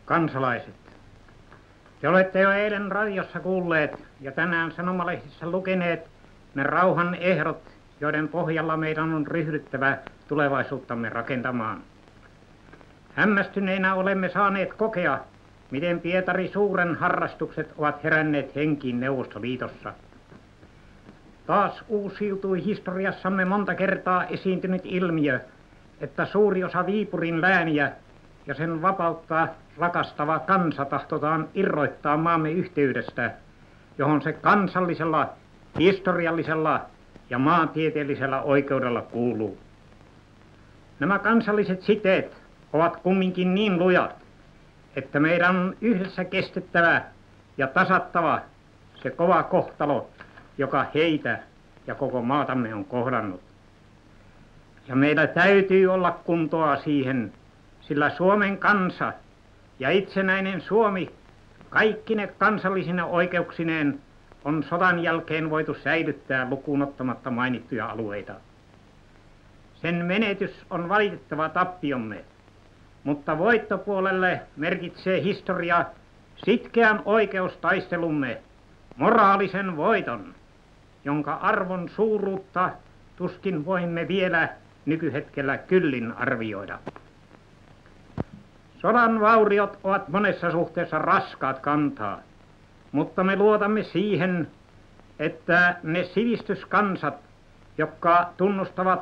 Kansalaiset, te olette jo eilen radiossa kuulleet ja tänään sanomalehdissä lukeneet ne rauhan ehdot, joiden pohjalla meidän on ryhdyttävä tulevaisuuttamme rakentamaan. Hämmästyneinä olemme saaneet kokea, miten Pietari Suuren harrastukset ovat heränneet henkiin Neuvostoliitossa. Taas uusiutui historiassamme monta kertaa esiintynyt ilmiö, että suuri osa Viipurin lääniä ja sen vapauttaa rakastava kansa tahtotaan irrottaa maamme yhteydestä, johon se kansallisella, historiallisella ja maantieteellisellä oikeudella kuuluu. Nämä kansalliset siteet ovat kumminkin niin lujat, että meidän on yhdessä kestettävä ja tasattava se kova kohtalo, joka heitä ja koko maatamme on kohdannut. Ja meillä täytyy olla kuntoa siihen, sillä Suomen kansa ja itsenäinen Suomi kaikkine kansallisine oikeuksineen on sodan jälkeen voitu säilyttää lukuun ottamatta mainittuja alueita. Sen menetys on valitettava tappiomme, mutta voittopuolelle merkitsee historia sitkeän oikeustaistelumme, moraalisen voiton, jonka arvon suuruutta tuskin voimme vielä nykyhetkellä kyllin arvioida. Sodan vauriot ovat monessa suhteessa raskaat kantaa, mutta me luotamme siihen, että ne sivistyskansat, jotka tunnustavat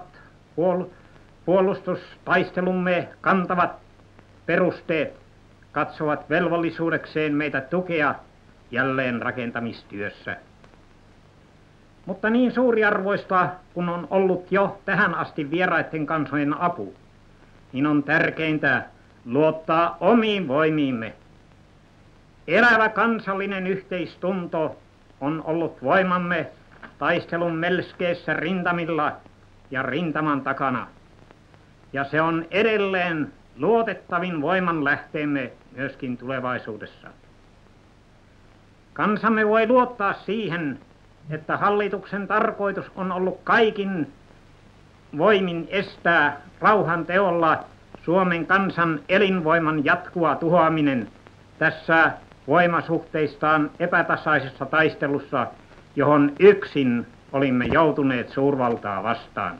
puolustustaistelumme kantavat perusteet, katsovat velvollisuudekseen meitä tukea jälleen rakentamistyössä. Mutta niin suuriarvoista, kun on ollut jo tähän asti vieraiden kansojen apu, niin on tärkeintä luottaa omiin voimiimme. Elävä kansallinen yhteistunto on ollut voimamme taistelun melskeessä rintamilla ja rintaman takana. Ja se on edelleen luotettavin voimanlähteemme myöskin tulevaisuudessa. Kansamme voi luottaa siihen, että hallituksen tarkoitus on ollut kaikin voimin estää rauhan teolla Suomen kansan elinvoiman jatkuva tuhoaminen tässä voimasuhteistaan epätasaisessa taistelussa, johon yksin olimme joutuneet suurvaltaa vastaan.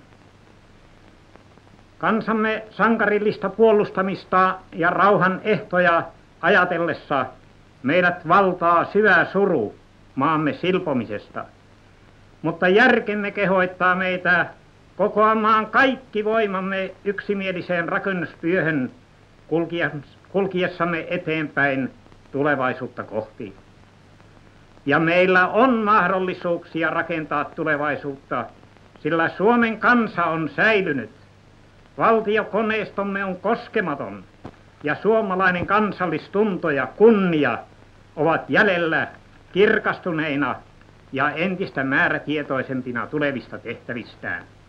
Kansamme sankarillista puolustamista ja rauhan ehtoja ajatellessa meidät valtaa syvä suru maamme silpomisesta, mutta järkemme kehoittaa meitä kokoamaan kaikki voimamme yksimieliseen rakennustyöhön kulkiessamme eteenpäin tulevaisuutta kohti. Ja meillä on mahdollisuuksia rakentaa tulevaisuutta, sillä Suomen kansa on säilynyt. Valtiokoneistomme on koskematon ja suomalainen kansallistunto ja kunnia ovat jäljellä kirkastuneina ja entistä määrätietoisempina tulevista tehtävistään.